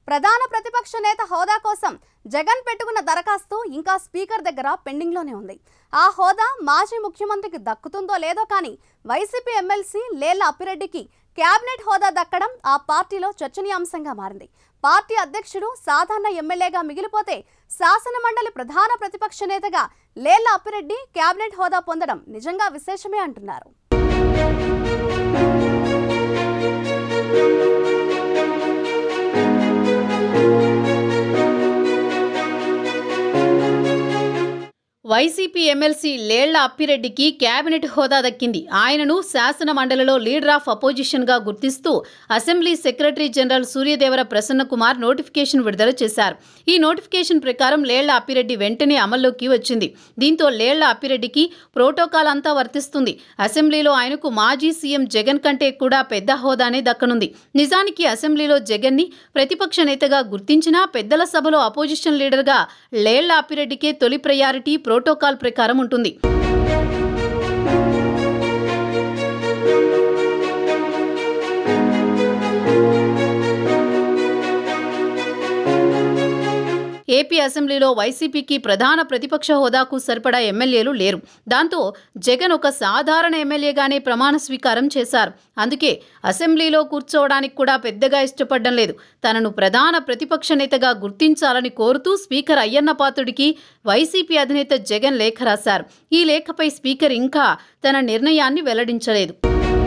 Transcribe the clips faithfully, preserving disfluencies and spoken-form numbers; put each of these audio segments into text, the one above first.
ప్రధాన ప్రతిపక్ష నేత హోదా కోసం జగన్ పెట్టుకున్న దరఖాస్తు ఇంకా స్పీకర్ దగ్గర పెండింగ్ లోనే ఉంది. ఆ హోదా మాజీ ముఖ్యమంత్రికి దక్కుతుందో లేదో కానీ వైసీపీ ఎమ్మెల్సీ లేళ్ల అప్పిరెడ్డికి క్యాబినెట్ హోదా దక్కడం ఆ పార్టీలో చర్చనీయాంశంగా మారింది. పార్టీ అధ్యక్షుడు సాధారణ ఎమ్మెల్యేగా మిగిలిపోతే శాసన మండలి ప్రధాన ప్రతిపక్ష నేతగా లేళ్ల అప్పిరెడ్డి క్యాబినెట్ హోదా పొందడం నిజంగా విశేషమే అంటున్నారు. వైసీపీ ఎమ్మెల్సీ లేళ్ల అప్పిరెడ్డికి కేబినెట్ హోదా దక్కింది. ఆయనను శాసన మండలిలో లీడర్ ఆఫ్ అపోజిషన్ గా గుర్తిస్తూ assembly secretary general Suryadevara Prasanna Kumar notification విడుదల చేశారు. ఈ నోటిఫికేషన్ ప్రకారం లేళ్ల అప్పిరెడ్డి వెంటనే అమల్లోకి వచ్చింది. దీంతో లేళ్ల అప్పిరెడ్డికి ప్రోటోకాల్ అంతా వర్తిస్తుంది. అసెంబ్లీలో ఆయనకు మాజీ సీఎం జగన్ కంటే కూడా పెద్ద హోదానే దక్కనుంది. నిజానికి అసెంబ్లీలో జగన్ ని ప్రతిపక్ష నేతగా గుర్తించినా పెద్దల సభలో అపోజిషన్ లీడర్ గా లేళ్ల అప్పిరెడ్డికే తొలి ప్రయారిటీ ప్రోటోకాల్ ప్రకారం ఉంటుంది. ఏపీ అసెంబ్లీలో వైసీపీకి ప్రధాన ప్రతిపక్ష హోదాకు సరిపడా ఎమ్మెల్యేలు లేరు. దాంతో జగన్ ఒక సాధారణ ఎమ్మెల్యేగానే ప్రమాణ స్వీకారం చేశారు. అందుకే అసెంబ్లీలో కూర్చోవడానికి కూడా పెద్దగా ఇష్టపడడం లేదు. తనను ప్రధాన ప్రతిపక్ష నేతగా గుర్తించాలని కోరుతూ స్పీకర్ అయ్యన్నపాత్రుడికి వైసీపీ అధినేత జగన్ లేఖ రాశారు. ఈ లేఖపై స్పీకర్ ఇంకా తన నిర్ణయాన్ని వెల్లడించలేదు.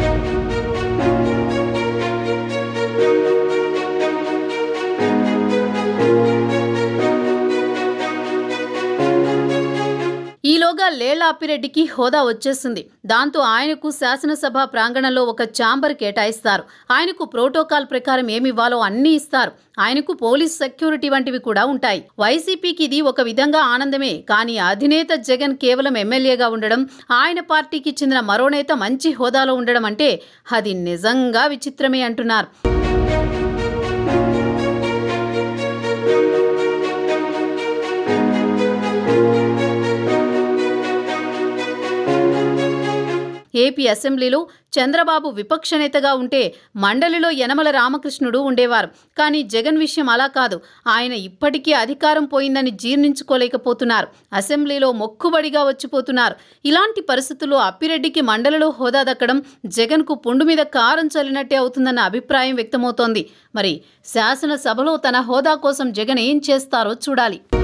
ఈలోగా లేళ్ల అప్పిరెడ్డికి హోదా వచ్చేసింది. దాంతో ఆయనకు శాసనసభ ప్రాంగణంలో ఒక ఛాంబర్ కేటాయిస్తారు. ఆయనకు ప్రోటోకాల్ ప్రకారం ఏమివ్వాలో అన్నీ ఇస్తారు. ఆయనకు పోలీస్ సెక్యూరిటీ వంటివి కూడా ఉంటాయి. వైసీపీకి ఇది ఒక విధంగా ఆనందమే. కానీ అధినేత జగన్ కేవలం ఎమ్మెల్యేగా ఉండడం, ఆయన పార్టీకి చెందిన మరో నేత మంచి హోదాలో ఉండడం అంటే అది నిజంగా విచిత్రమే అంటున్నారు. ఏపీ అసెంబ్లీలో చంద్రబాబు విపక్ష నేతగా ఉంటే మండలిలో యనమల రామకృష్ణుడు ఉండేవారు. కానీ జగన్ విషయం అలా కాదు. ఆయన ఇప్పటికీ అధికారం పోయిందని జీర్ణించుకోలేకపోతున్నారు. అసెంబ్లీలో మొక్కుబడిగా వచ్చిపోతున్నారు. ఇలాంటి పరిస్థితుల్లో అప్పిరెడ్డికి మండలిలో హోదా దక్కడం జగన్కు పుండు మీద కారం చల్లినట్టే అవుతుందన్న అభిప్రాయం వ్యక్తమవుతోంది. మరి శాసనసభలో తన హోదా కోసం జగన్ ఏం చేస్తారో చూడాలి.